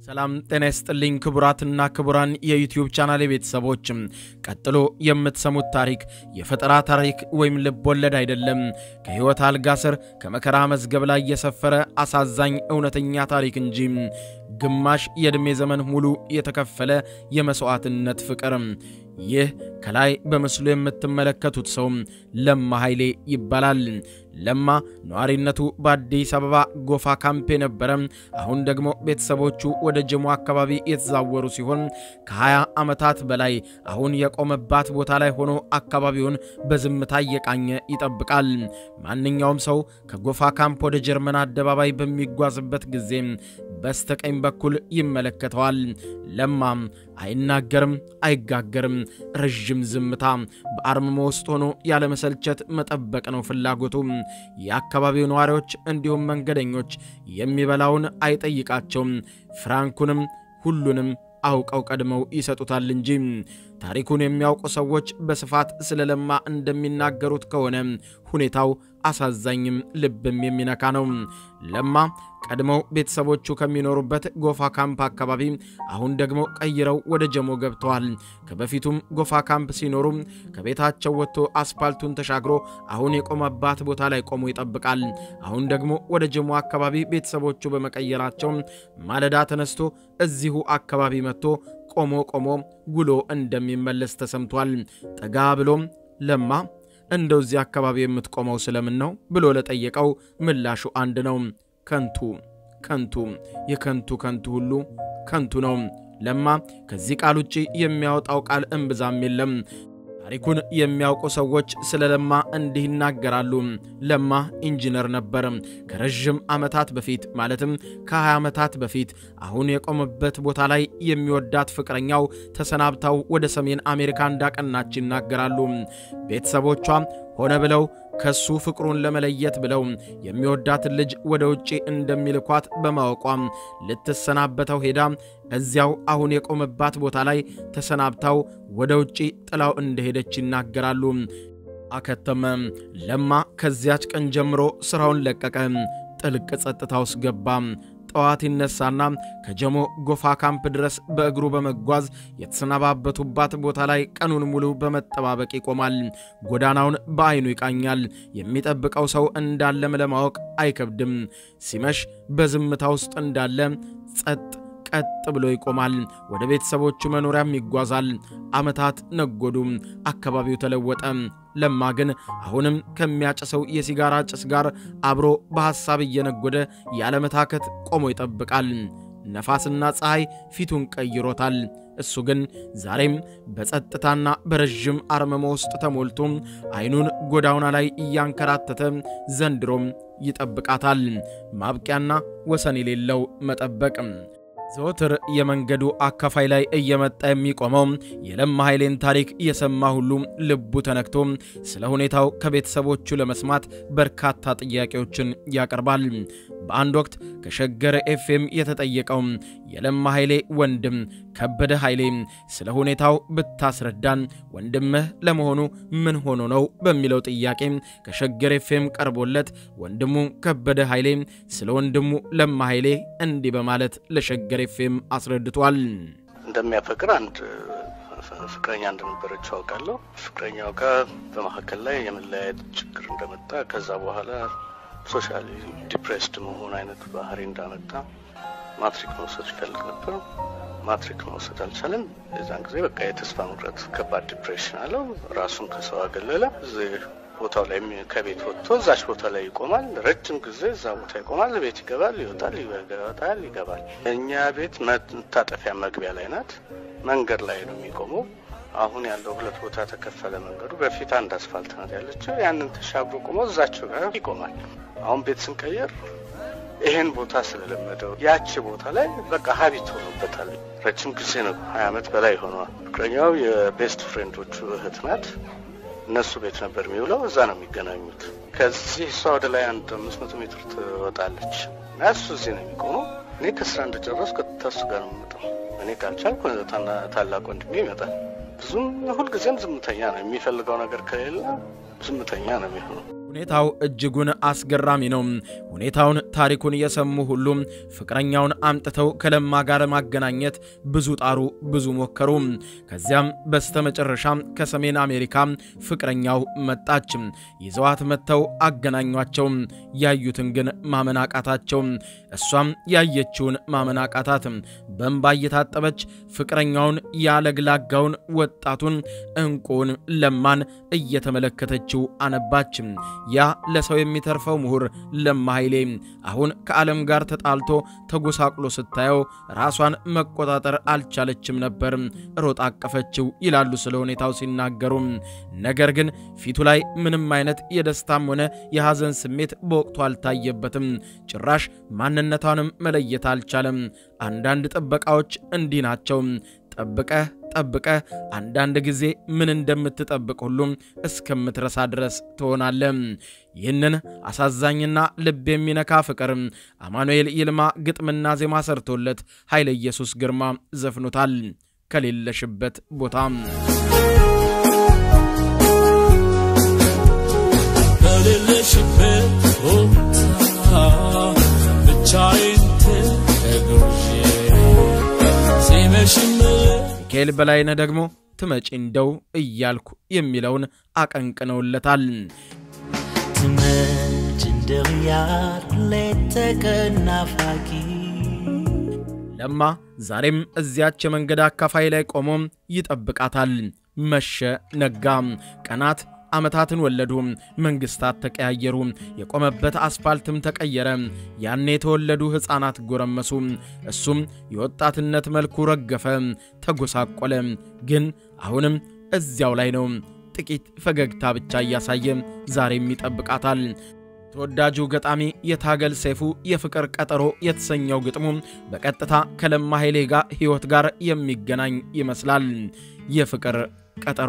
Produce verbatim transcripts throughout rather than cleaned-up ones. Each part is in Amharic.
ሰላም ጤና ይስጥልኝ ክቡራትና ክቡራን የዩቲዩብ ቻናሌ ቤተሰቦች ቀጥሎ የምትሰሙት ታሪክ የፈጠራ ታሪክ ወይም ልብ ወለድ አይደለም ከህይወት አልጋ ስር ከመከራ መዝገብ ላይ የሰፈረ አሳዛኝ እውነተኛ ታሪክ እንጂ ግማሽ የእድሜ ዘመን ሙሉ የተከፈለ የመስዋዕትነት ፍቅር ይህ ከላይ በመስሉ የምትመለከቱት ሰው ለማ ኃይሌ ይባላል ለማ ኗሪነቱ በአዲስ አበባ ጎፋ ካምፕ ነበረ አሁን ደግሞ ቤተሰቦቹ ወደ ጀሞ አካባቢ የተዛወሩ ሲሆን ከ20 ዓመታት በላይ አሁን የቆመባት ቦታ ላይ ሆኖ አካባቢውን በዝምታ እየቃኘ ይጠብቃል ማንኛውም ሰው ከጎፋ ካምፕ ወደ ጀርመን አደባባይ በሚጓዝበት ጊዜ በስተቀኝ በኩል ይመለከተዋል ለማ አይናገርም አይጋገርም ረጅም ዝምታ በአርምሞ ውስጥ ሆኖ ያለ መሰልቸት መጠበቅ ነው ፍላጎቱ የአካባቢው ነዋሪዎች እንዲሁም መንገደኞች የሚበላውን አይጠይቃቸውም ፍራንኩንም ሁሉንም አውቀው ቀድመው ይሰጡታል እንጂ ታሪኩን የሚያውቁ ሰዎች በስፋት ስለለማ እንደሚናገሩት ከሆነ ሁኔታው አሳዛኝም ልብም የሚነካ ነው ለማ ቀድመው ቤተሰቦቹ ከሚኖሩበት ጎፋ ካምፕ አካባቢ አሁን ደግሞ ቀይረው ወደ ጀሞ ገብተዋል ከበፊቱም ጎፋ ካምፕ ሲኖሩ ከቤታቸው ወጥቶ አስፓልቱን ተሻግሮ አሁን የቆመባት ቦታ ላይ ቆሞ ይጠብቃል አሁን ደግሞ ወደ ጀሞ አካባቢ ቤተሰቦቹ በመቀየራቸው ማለዳ ተነስቶ እዚሁ አካባቢ መጥቶ ቆሞ ቆሞ ጉሎ እንደሚመለስ ተሰምቷል ጠጋ ብሎም ለማ እንደዚህ አካባቢ የምትቆመው ስለምን ነው ብሎ ለጠየቀው ምላሹ አንድ ነው ከንቱ ከንቱ የከንቱ ከንቱ ሁሉ ከንቱ ነው ለማ ከዚህ ቃል ውጪ የሚያወጣው ቃል እንብዛም የለም ታሪኩን የሚያውቁ ሰዎች ስለለማ እንዲህ ይናገራሉ ለማ ኢንጂነር ነበር ከረጅም ዓመታት በፊት ማለትም ከ20 ዓመታት በፊት አሁን የቆመበት ቦታ ላይ የሚወዳት ፍቅረኛው ተሰናብታው ወደ ሰሜን አሜሪካ እንዳቀናች ይናገራሉ ቤተሰቦቿ ሆነ ብለው ከሱ ፍቅሩን ለመለየት ብለው የሚወዳት ልጅ ወደ ውጪ እንደሚልኳት በማወቋም ልትሰናበተው ሄዳ እዚያው አሁን የቆመባት ቦታ ላይ ተሰናብታው ወደ ውጪ ጥላው እንደሄደች ይናገራሉ አከተመ ለማ ከዚያች ቀን ጀምሮ ስራውን ለቀቀ ጥልቅ ጸጥታው ውስጥ ገባ ጠዋት ይነሳና ከጀሞ ጎፋ ካምፕ ድረስ በእግሩ በመጓዝ የተሰናባበቱባት ቦታ ላይ ቀኑን ሙሉ በመጠባበቅ ይቆማል ጎዳናውን በአይኑ ይቃኛል የሚጠብቀው ሰው እንዳለ ለማወቅ አይከብድም ሲመሽ በዝምታ ውስጥ እንዳለ ጸጥ ቀጥ ብሎ ይቆማል ወደ ቤተሰቦቹ መኖሪያም ይጓዛል አመታት ነጎዱ አካባቢው ተለወጠ ለማ ግን አሁንም ከሚያጨሰው የሲጋራ ጭስ ጋር አብሮ በሐሳብ እየነጎደ ያለ መታከት ቆሞ ይጠብቃል ነፋስና ፀሐይ ፊቱን ቀይሮታል እሱ ግን ዛሬም በጸጥታና በረጅም አርመሞ ውስጥ ተሞልቶ አይኑን ጎዳውና ላይ ያንከራተተ ዘንድሮም ይጠብቃታል ማብቂያና ወሰን የሌለው መጠበቅ ዘወትር የመንገዱ አካፋይ ላይ እየመጣ የሚቆመው የለማ ኃይሌን ታሪክ የሰማ ሁሉ ልቡ ተነክቶ ስለ ሁኔታው ከቤተሰቦቹ ለመስማት በርካታ ጥያቄዎችን ያቀርባል በአንድ ወቅት ከሸገር ኤፍኤም የተጠየቀው የለማ ኃይሌ ወንድም ከበደ ኃይሌ ስለ ሁኔታው ብታስረዳን ወንድምህ ለመሆኑ ምን ሆኖ ነው በሚለው ጥያቄ ከሸገር ኤፍኤም ቀርቦለት ወንድሙ ከበደ ኃይሌ ስለ ወንድሙ ለማ ኃይሌ እንዲህ በማለት ለሸገር ኤፍኤም አስረድቷል እንደሚያፈቅር አንድ ፍቅረኛ እንደነበረች አውቃለሁ ፍቅረኛው ጋር በመሐከል ላይ የመለያየት ችግር እንደመጣ ከዛ በኋላ ሶሻሊ ዲፕሬስድ መሆን አይነት ባህሪ እንዳመጣ ማትሪክ መውሰድ ይፈልግ ነበር ማትሪክ መውሰድ አልቻለም እዛን ጊዜ በቃ የተስፋ መቁረጥ ከባድ ዲፕሬሽን አለው ራሱን ከሰው አገለለ ቦታው ላይ ከቤት ወጥቶ እዛች ቦታ ላይ ይቆማል ረጅም ጊዜ እዛ ቦታ ይቆማል ቤት ይገባል ይወጣል ይወጣል ይገባል እኛ ቤት መታጠፊያ መግቢያ ላይ ናት መንገድ ላይ ነው የሚቆመው አሁን ያለው ሁለት ቦታ ተከፈለ መንገዱ በፊት አንድ አስፋልት ናት ያለችው ያንን ተሻግሮ ቆሞ እዛቸው ጋር ይቆማል አሁን ቤት ስንቀየር ይሄን ቦታ ስለለመደው ያቺ ቦታ ላይ በቃ ሀቢት ሆኖበታል ረጅም ጊዜ ነው ሀያ ዓመት በላይ ሆኗል ፍቅረኛው የቤስት ፍሬንዶቹ እህት ናት እነሱ ቤት ነበር የሚውለው እዛ ነው የሚገናኙት ከዚህ እሷ ወደ ላይ አንድ አምስት መቶ ሜትር ትወጣለች ናሱ እዚህ ነው የሚቆመው እኔ ከስራ እንደጨረስኩ ከተሱ ጋር ነው የምመጣው እኔ ካልቻልኩ ታላቅ ወንድሜ ይመጣል ብዙም ሁሉ ጊዜም ዝምተኛ ነው የሚፈልገው ነገር ከሌለ ዝምተኛ ነው የሚሆነው ሁኔታው እጅጉን አስገራሚ ነው። ሁኔታውን ታሪኩን የሰሙ ሁሉም ፍቅረኛውን አምጥተው ከለማ ጋር ማገናኘት ብዙ ጣሩ ብዙ ሞከሩ። ከዚያም በስተመጨረሻ ከሰሜን አሜሪካ ፍቅረኛው መጣች። ይዘዋት መተው አገናኟቸው። ያዩትን ግን ማመን አቃታቸው። እሷም ያየችውን ማመን አቃታት። በእንባ እየታጠበች ፍቅረኛውን ያለግላጋውን ወጣቱን እንቁን ለማን እየተመለከተችው አነባች። ያ ለሰው የሚተርፈው ምሁር ለማ ኃይሌ አሁን ከዓለም ጋር ተጣልቶ ተጎሳቅሎ ስታየው ራሷን መቆጣጠር አልቻለችም ነበር። ሮጣ አቀፈችው ይላሉ ስለ ሁኔታው ሲናገሩ። ነገር ግን ፊቱ ላይ ምንም አይነት የደስታም ሆነ የሐዘን ስሜት በወቅቱ አልታየበትም። ጭራሽ ማንነቷንም መለየት አልቻለም። አንዳንድ ጥበቃዎች እንዲህ ናቸው። ጠብቀ ጠብቀ አንዳንድ ጊዜ ምን እንደምትጠብቅ ሁሉ እስከምትረሳ ድረስ ትሆናለ። ይህንን አሳዛኝና ልብ የሚነካ ፍቅር አማኑኤል ይልማ ግጥምና ዜማ ሰርቶለት ኃይለ ኢየሱስ ግርማ ዘፍኖታል። ከሌለሽበት ቦታ ከሌለሽበት ቦታ ብቻዬን ተጉዤ ሲመሽም ሚካኤል በላይነህ ደግሞ ትመጪ እንደው እያልኩ የሚለውን አቀንቅነውለታል። ትመጪ እንደው እያልኩ ለተቀናፋቂ ለማ ዛሬም እዚያች መንገድ አካፋይ ላይ ቆሞ ይጠብቃታል። መሸ ነጋ። ቀናት አመታትን ወለዱ። መንግስታት ተቀያየሩ። የቆመበት አስፋልትም ተቀየረ። ያኔ የተወለዱ ህፃናት ጎረመሱ። እሱም የወጣትነት መልኩ ረገፈ፣ ተጎሳቆለ። ግን አሁንም እዚያው ላይ ነው። ጥቂት ፈገግታ ብቻ እያሳየ ዛሬም ይጠብቃታል። ተወዳጁ ገጣሚ የታገል ሰይፉ የፍቅር ቀጠሮ የተሰኘው ግጥሙ በቀጥታ ከለማ ኃይሌ ጋር ህይወት ጋር የሚገናኝ ይመስላል። የፍቅር ቀጠሮ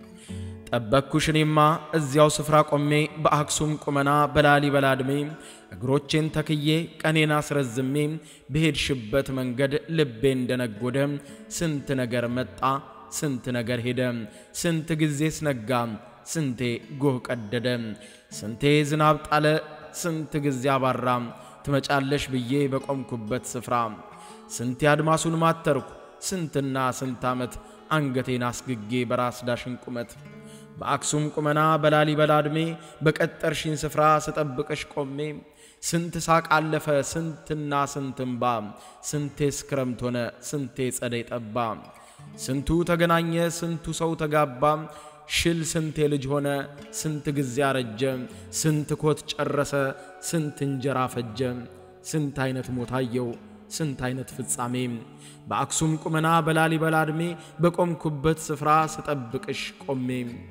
ጠበቅኩሽኔማ እዚያው ስፍራ ቆሜ በአክሱም ቁመና በላሊበላ ዕድሜ እግሮቼን ተክዬ ቀኔን አስረዝሜ በሄድሽበት መንገድ ልቤ እንደነጎደ ስንት ነገር መጣ ስንት ነገር ሄደ ስንት ጊዜ ስነጋ ስንቴ ጎህ ቀደደ ስንቴ ዝናብ ጣለ ስንት ጊዜ አባራ ትመጫለሽ ብዬ በቆምኩበት ስፍራ ስንት ያድማሱን ማተርኩ ስንትና ስንት ዓመት አንገቴን አስግጌ በራስ ዳሽን ቁመት በአክሱም ቁመና በላሊበላ ዕድሜ በቀጠርሽን ስፍራ ስጠብቅሽ ቆሜ ስንት ሳቅ አለፈ ስንትና ስንትምባ ስንቴ ስክረምት ሆነ ስንቴ ጸደይ ጠባ ስንቱ ተገናኘ ስንቱ ሰው ተጋባ ሽል ስንቴ ልጅ ሆነ ስንት ጊዜ አረጀ ስንት ኮት ጨረሰ ስንት እንጀራ ፈጀ ስንት አይነት ሞታየው ስንት አይነት ፍጻሜ በአክሱም ቁመና በላሊበላ ዕድሜ በቆምኩበት ስፍራ ስጠብቅሽ ቆሜ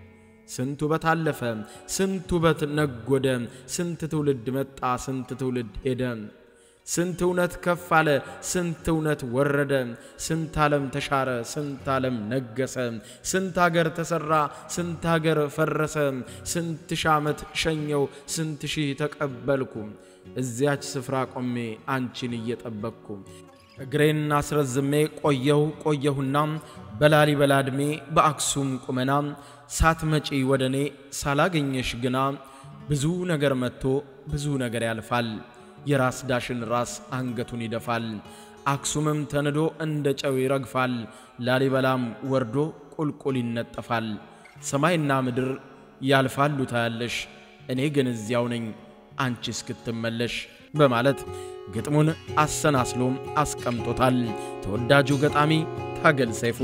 ስንቱ በታለፈ ስንቱ በትነጎደ ስንት ትውልድ መጣ ስንት ትውልድ ሄደ ስንት እውነት ከፍ አለ ስንት እውነት ወረደ ስንት ዓለም ተሻረ ስንት ዓለም ነገሰ ስንት ሀገር ተሰራ ስንት ሀገር ፈረሰ ስንት ሺህ ዓመት ሸኘው ስንት ሺህ ተቀበልኩ እዚያች ስፍራ ቆሜ አንቺን እየጠበቅኩ እግሬን አስረዝሜ ቆየሁ ቆየሁና በላሊበላ ዕድሜ በአክሱም ቁመና ሳትመጪ ወደኔ ሳላገኘሽ ግና ብዙ ነገር መጥቶ ብዙ ነገር ያልፋል የራስ ዳሽን ራስ አንገቱን ይደፋል አክሱምም ተንዶ እንደ ጨው ይረግፋል ላሊበላም ወርዶ ቁልቁል ይነጠፋል ሰማይና ምድር ያልፋሉ ታያለሽ እኔ ግን እዚያው ነኝ አንቺ እስክትመለሽ በማለት ግጥሙን አሰናስሎ አስቀምጦታል። ተወዳጁ ገጣሚ ታገል ሰይፉ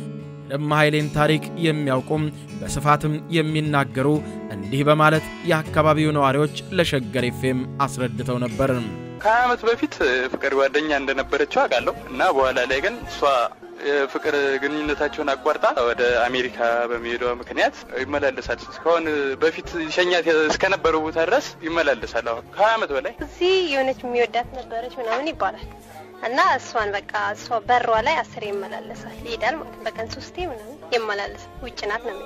ለማ ኃይሌን ታሪክ የሚያውቁም በስፋትም የሚናገሩ እንዲህ በማለት የአካባቢው ነዋሪዎች ለሸገር ኤፍኤም አስረድተው ነበር። ከአመት በፊት ፍቅር ጓደኛ እንደነበረችው አውቃለሁ እና በኋላ ላይ ግን እሷ ፍቅር ግንኙነታቸውን አቋርጣ ወደ አሜሪካ በመሄዷ ምክንያት ይመላለሳል። እስካሁን በፊት ሸኛት እስከነበረው ቦታ ድረስ ይመላለሳል። አሁን ከአመት በላይ እዚህ የሆነች የሚወዳት ነበረች ምናምን ይባላል እና እሷን በቃ እሷ በሯ ላይ አስር ይመላለሳል ይሄዳል ማለት በቀን ሶስቴ ምናምን ይመላለስ ውጭ ናት ነው የሚባለው።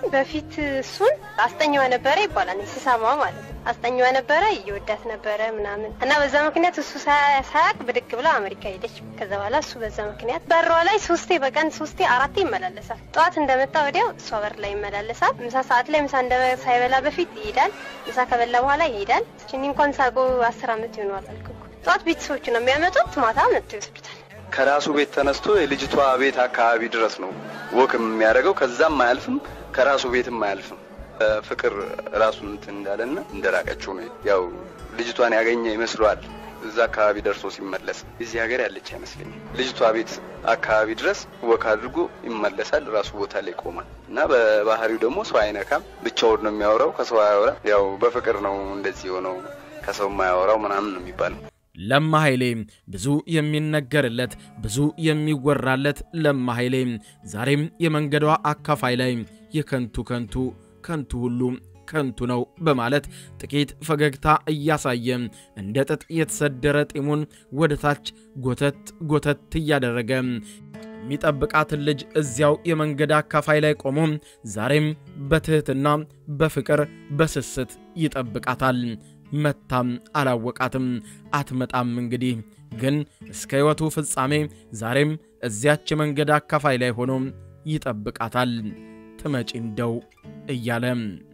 በፊት እሱን አስጠኛው ነበር ይባላል ሲሳማው ማለት አስጠኛው ነበር ይወዳት ነበር ምናምን እና በዛ ምክንያት እሱ ሳያቅ ብድግ ብላ አሜሪካ ሄደች ከዛ በኋላ እሱ በዛ ምክንያት በሯ ላይ ሶስቴ በቀን ሶስቴ አራቴ ይመላለሳል ጧት እንደመጣ ወዲያው እሷ በር ላይ ይመላለሳል ምሳ ሰዓት ላይ ምሳ እንደ ሳይበላ በፊት ይሄዳል ምሳ ከበላ በኋላ ይሄዳል እቺን እንኳን ሳቆ አስር አመት ይሆናል አልኩ ጧት ቤተሰቦች ነው የሚያመጡት ማታ መጥተው ይወስዱታል ከራሱ ቤት ተነስቶ የልጅቷ ቤት አካባቢ ድረስ ነው ወክም የሚያደርገው ከዛም ማያልፍም ከራሱ ቤትም ማያልፍም ፍቅር ራሱን እንትን እንዳለና እንደራቀችው ነው ያው ልጅቷን ያገኘ ይመስላል እዛ አካባቢ ደርሶ ሲመለስ እዚህ ሀገር ያለች አይመስልኝም ልጅቷ ቤት አካባቢ ድረስ ወክ አድርጎ ይመለሳል ራሱ ቦታ ላይ ቆማል እና በባህሪው ደግሞ ሰው አይነካም ብቻውን ነው የሚያወራው ከሰው አያወራ ያው በፍቅር ነው እንደዚህ ሆነው ከሰው ማያወራው ምናምን ነው የሚባለው ለማ ኃይሌ ብዙ የሚነገርለት ብዙ የሚወራለት ለማ ኃይሌ ዛሬም የመንገዷ አካፋይ ላይ የከንቱ ከንቱ ከንቱ ሁሉ ከንቱ ነው በማለት ጥቂት ፈገግታ እያሳየ እንደ ጥጥ የተሰደረ ጢሙን ወደታች ጎተት ጎተት ያደረገ የሚጠብቃት ልጅ እዚያው የመንገድ አካፋይ ላይ ቆሞ ዛሬም በትህትና በፍቅር በስስት ይጠብቃታል መታም አላወቃትም አትመጣም እንግዲህ ግን እስከ ህይወቱ ፍጻሜ ዛሬም እዚያች መንገድ አካፋይ ላይ ሆኖ ይጠብቃታል ትመጪ እንደው እያለ